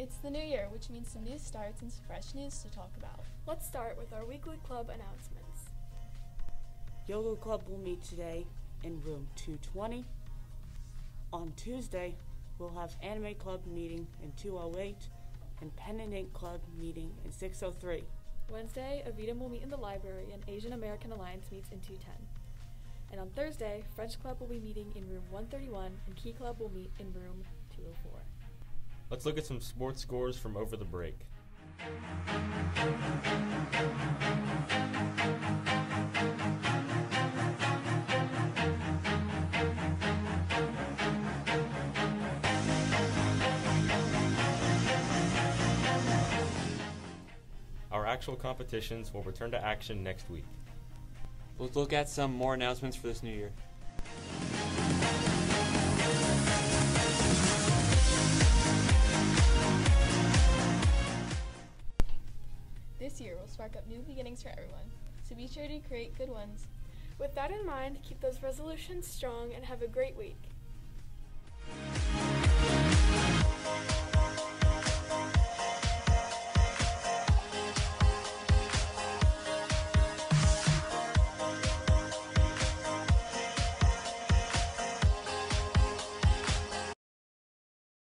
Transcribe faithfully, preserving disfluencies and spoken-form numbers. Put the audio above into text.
It's the new year, which means some new starts and some fresh news to talk about. Let's start with our weekly club announcements. Yoga Club will meet today in room two twenty. On Tuesday, we'll have Anime Club meeting in two oh eight and Pen and Ink Club meeting in six oh three. Wednesday, Avidum will meet in the library and Asian American Alliance meets in two ten. And on Thursday, French Club will be meeting in room one thirty-one and Key Club will meet in room two oh four. Let's look at some sports scores from over the break. Our actual competitions will return to action next week. Let's look at some more announcements for this new year. This year will spark up new beginnings for everyone, so be sure to create good ones. With that in mind, keep those resolutions strong and have a great week.